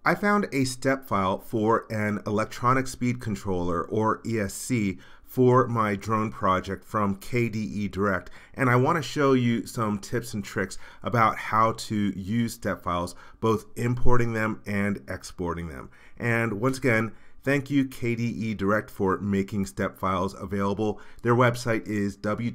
I found a step file for an electronic speed controller, or ESC, for my drone project from KDE Direct, and I want to show you some tips and tricks about how to use step files, both importing them and exporting them. And once again, thank you KDE Direct for making step files available. Their website is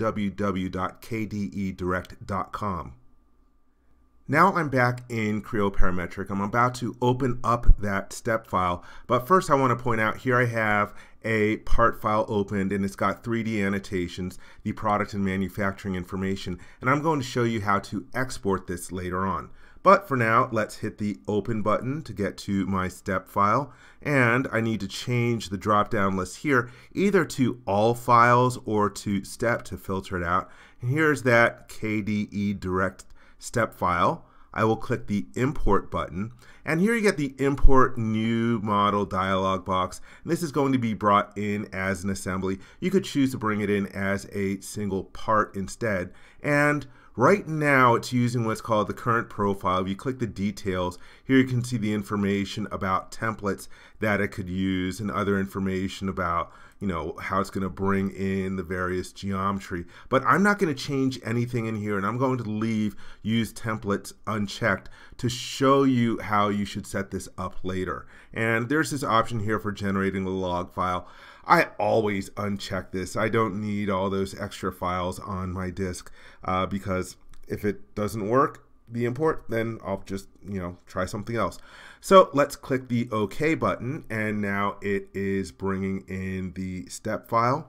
www.kdedirect.com. Now I'm back in Creo Parametric. I'm about to open up that step file, but first I want to point out here I have a part file opened and it's got 3D annotations, the product and manufacturing information, and I'm going to show you how to export this later on. But for now, let's hit the open button to get to my step file, and I need to change the drop-down list here either to all files or to step to filter it out. And here's that KDE Direct step file. I will click the import button, and here you get the import new model dialog box, and this is going to be brought in as an assembly. You could choose to bring it in as a single part instead, and right now it's using what's called the current profile. If you click the details, here you can see the information about templates that it could use and other information about how it's going to bring in the various geometry. But I'm not going to change anything in here, and I'm going to leave use templates unchecked to show you how you should set this up later. And there's this option here for generating a log file. I always uncheck this. I don't need all those extra files on my disk because if it doesn't work, the import, then I'll just try something else. So let's click the OK button, and now it is bringing in the step file.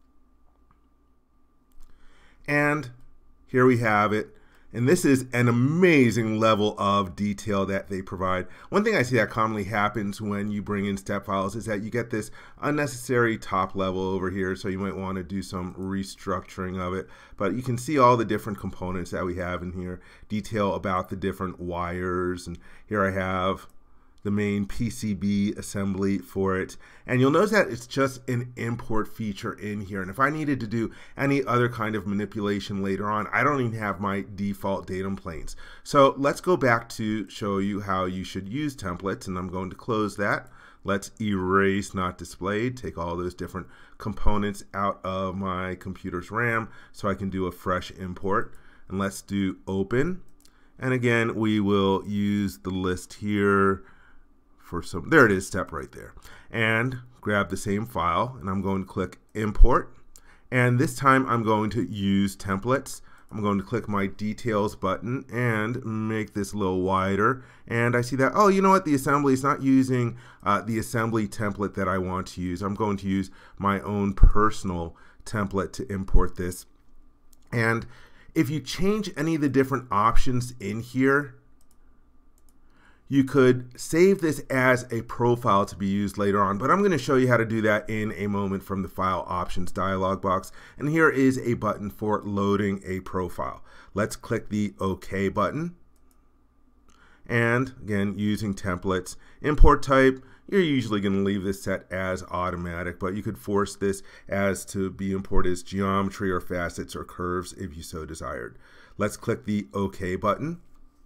And here we have it. And this is an amazing level of detail that they provide. One thing I see that commonly happens when you bring in step files is that you get this unnecessary top level over here, so you might want to do some restructuring of it. But you can see all the different components that we have in here, detail about the different wires, and here I have the main PCB assembly for it. And you'll notice that it's just an import feature in here. And if I needed to do any other kind of manipulation later on, I don't even have my default datum planes. So let's go back to show you how you should use templates, and I'm going to close that. Let's erase not displayed, take all those different components out of my computer's RAM so I can do a fresh import. And let's do open. And again, we will use the list here for some, there it is, step right there, and grab the same file, and I'm going to click import, and this time I'm going to use templates. I'm going to click my details button and make this a little wider, and I see that, oh, you know what, the assembly is not using the assembly template that I want to use. I'm going to use my own personal template to import this. And if you change any of the different options in here, you could save this as a profile to be used later on, but I'm going to show you how to do that in a moment from the File Options dialog box. And here is a button for loading a profile. Let's click the OK button. And again, using templates, import type, you're usually going to leave this set as automatic, but you could force this as to be imported as geometry or facets or curves if you so desired. Let's click the OK button.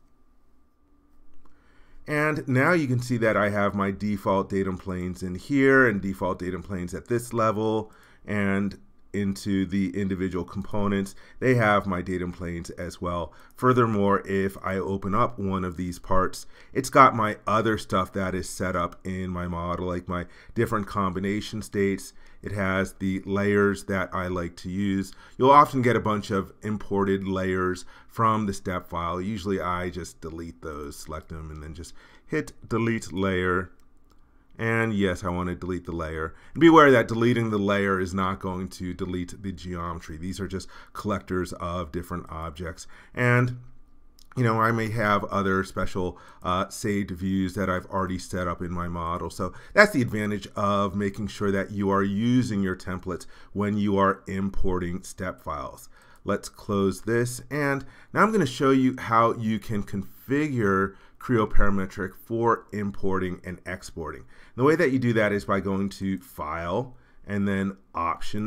And now you can see that I have my default datum planes in here and default datum planes at this level, and into the individual components, they have my datum planes as well. Furthermore, if I open up one of these parts, it's got my other stuff that is set up in my model, like my different combination states. It has the layers that I like to use. You'll often get a bunch of imported layers from the step file. Usually I just delete those, select them, and then just hit delete layer. And yes, I want to delete the layer. And be aware that deleting the layer is not going to delete the geometry. These are just collectors of different objects. And I may have other special saved views that I've already set up in my model. So that's the advantage of making sure that you are using your templates when you are importing step files. Let's close this, and now I'm going to show you how you can configure Creo Parametric for importing and exporting. And the way that you do that is by going to File and then Options,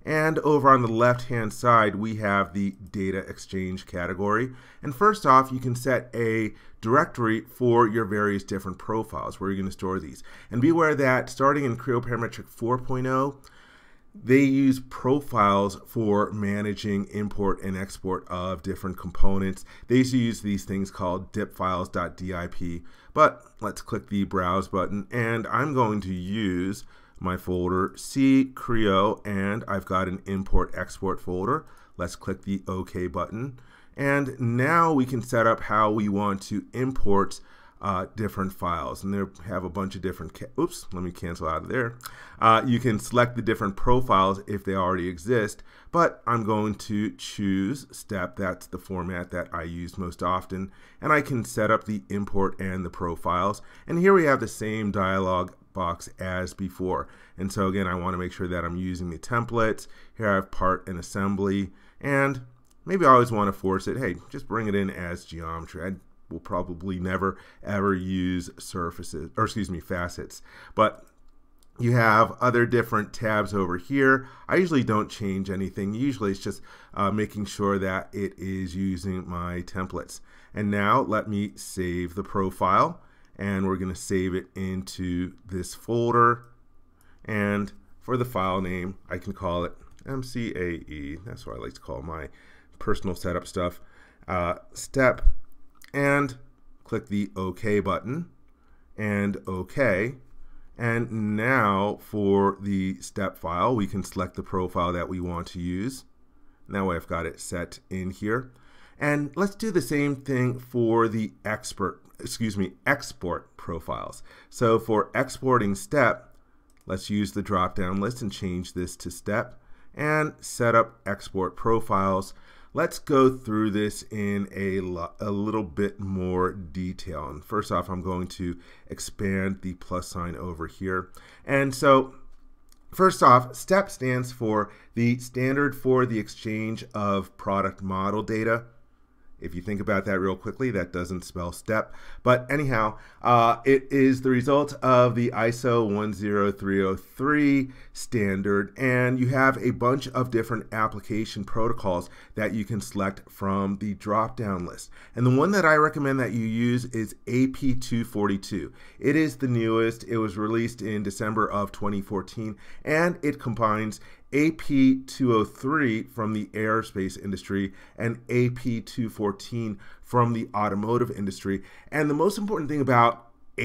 And over on the left-hand side, we have the data exchange category. And first off, you can set a directory for your various different profiles where you're going to store these. And be aware that starting in Creo Parametric 4.0, they use profiles for managing import and export of different components. They used to use these things called dipfiles.dip, but let's click the Browse button, and I'm going to use my folder C Creo, and I've got an import export folder. Let's click the OK button, and now we can set up how we want to import different files, and they have a bunch of different oops, let me cancel out of there. You can select the different profiles if they already exist, but I'm going to choose step. That's the format that I use most often, and I can set up the import and the profiles, and here we have the same dialog box as before. And so again, I want to make sure that I'm using the templates. Here I have part and assembly, and maybe I always want to force it, hey, just bring it in as geometry. I will probably never ever use surfaces, or excuse me, facets, but you have other different tabs over here. I usually don't change anything. Usually it's just making sure that it is using my templates. And now let me save the profile, and we're going to save it into this folder, and for the file name I can call it MCAE. That's what I like to call my personal setup stuff. Step, and click the OK button, and OK. And now for the step file, we can select the profile that we want to use. Now I've got it set in here. And let's do the same thing for the export profiles. So for exporting step, let's use the drop-down list and change this to step and set up export profiles. Let's go through this in a little bit more detail. And first off, I'm going to expand the plus sign over here. And so first off, STEP stands for the Standard for the Exchange of Product Model Data. If you think about that real quickly, that doesn't spell step. But anyhow, it is the result of the ISO 10303 standard, and you have a bunch of different application protocols that you can select from the drop-down list. And the one that I recommend that you use is AP242. It is the newest. It was released in December of 2014, and it combines AP203 from the aerospace industry and AP214 from the automotive industry. And the most important thing about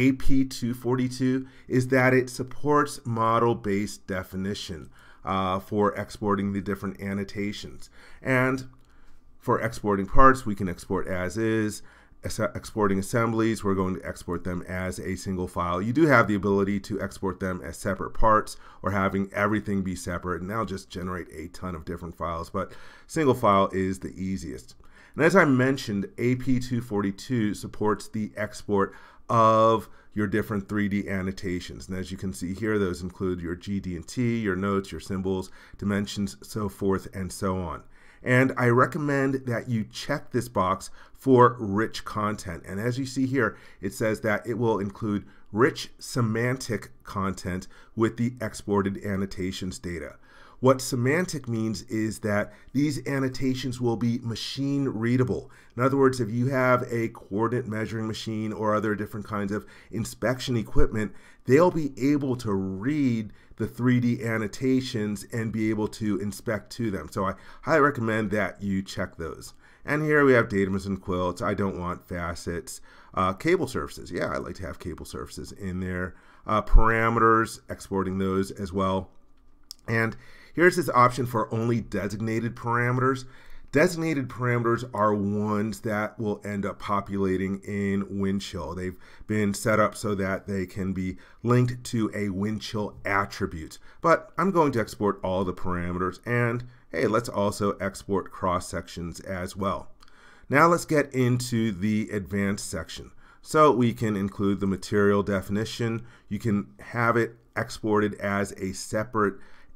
AP242 is that it supports model-based definition for exporting the different annotations. And for exporting parts, we can export as is. Exporting assemblies, we're going to export them as a single file. You do have the ability to export them as separate parts or having everything be separate, and that'll just generate a ton of different files, but single file is the easiest. And as I mentioned, AP242 supports the export of your different 3D annotations. And as you can see here, those include your GD&T, your notes, your symbols, dimensions, so forth and so on. And I recommend that you check this box for rich content. And as you see here, it says that it will include rich semantic content with the exported annotations data. What semantic means is that these annotations will be machine readable. In other words, if you have a coordinate measuring machine or other different kinds of inspection equipment, they'll be able to read the 3D annotations and be able to inspect to them. So I highly recommend that you check those. And here we have datums and quilts. I don't want facets. Cable surfaces. Yeah, I like to have cable surfaces in there. Parameters, exporting those as well. And here's this option for only designated parameters. Designated parameters are ones that will end up populating in Windchill. They've been set up so that they can be linked to a Windchill attribute. But I'm going to export all the parameters, and hey, let's also export cross sections as well. Now let's get into the advanced section. So we can include the material definition. You can have it exported as a separate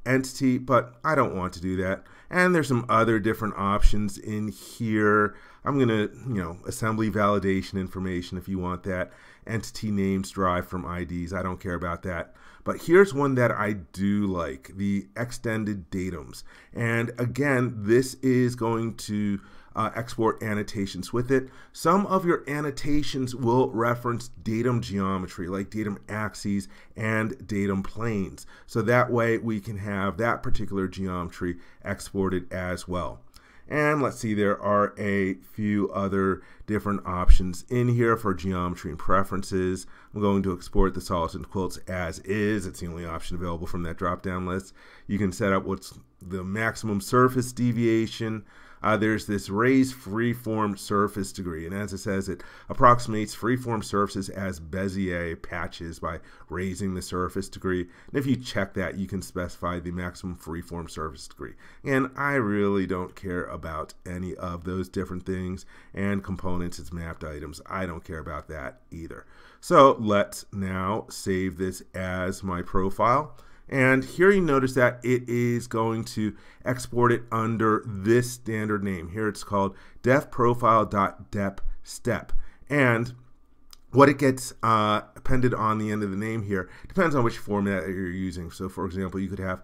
entity, but I don't want to do that. And there's some other different options in here. I'm gonna, assembly validation information if you want that. Entity names derived from IDs, I don't care about that. But here's one that I do like, the extended datums. And again, this is going to export annotations with it. Some of your annotations will reference datum geometry, like datum axes and datum planes. So that way we can have that particular geometry exported as well. And let's see, there are a few other different options in here for geometry and preferences. I'm going to export the solids and quilts as is. It's the only option available from that drop-down list. You can set up what's the maximum surface deviation. There's this raise freeform surface degree, and as it says, it approximates freeform surfaces as Bezier patches by raising the surface degree. And if you check that, you can specify the maximum freeform surface degree. And I really don't care about any of those different things. And components, it's mapped items. I don't care about that either. So let's now save this as my profile. And here you notice that it is going to export it under this standard name. Here it's called defprofile.depstep. And what it gets appended on the end of the name here depends on which format you're using. So for example, you could have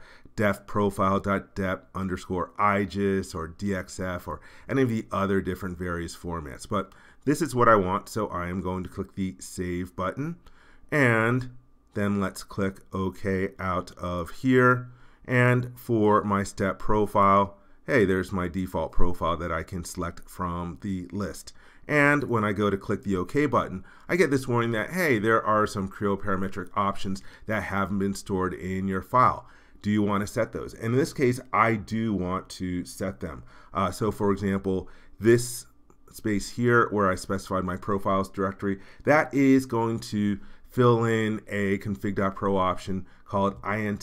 defprofile.dep_igis or DXF or any of the other different various formats. But this is what I want, so I am going to click the Save button. And then let's click OK out of here. And for my step profile, hey, there's my default profile that I can select from the list. And when I go to click the OK button, I get this warning that, hey, there are some Creo Parametric options that haven't been stored in your file. Do you want to set those? And in this case, I do want to set them. So for example, this space here where I specified my profiles directory, that is going to fill in a config.pro option called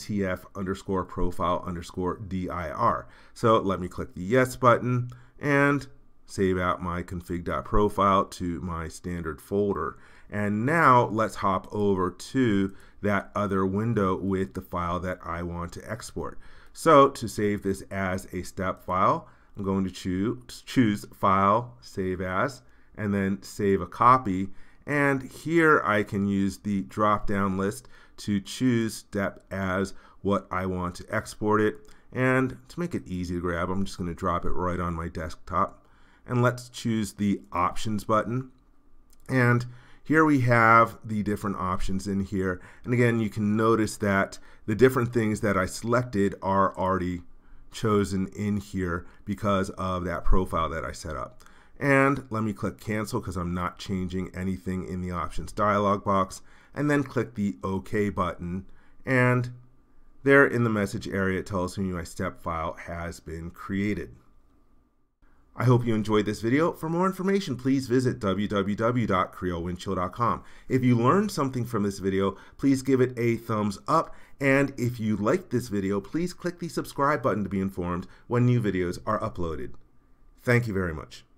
intf_profile_dir. So let me click the yes button and save out my config.profile to my standard folder. And now let's hop over to that other window with the file that I want to export. So to save this as a step file, I'm going to choose File, Save As, and then Save a Copy. And here I can use the drop-down list to choose step as what I want to export it. And to make it easy to grab, I'm just going to drop it right on my desktop. And let's choose the Options button. And here we have the different options in here. And again, you can notice that the different things that I selected are already chosen in here because of that profile that I set up. And let me click Cancel because I'm not changing anything in the Options dialog box, and then click the OK button. And there in the message area, it tells me my step file has been created. I hope you enjoyed this video. For more information, please visit www.creowindchill.com. If you learned something from this video, please give it a thumbs up. And if you liked this video, please click the subscribe button to be informed when new videos are uploaded. Thank you very much.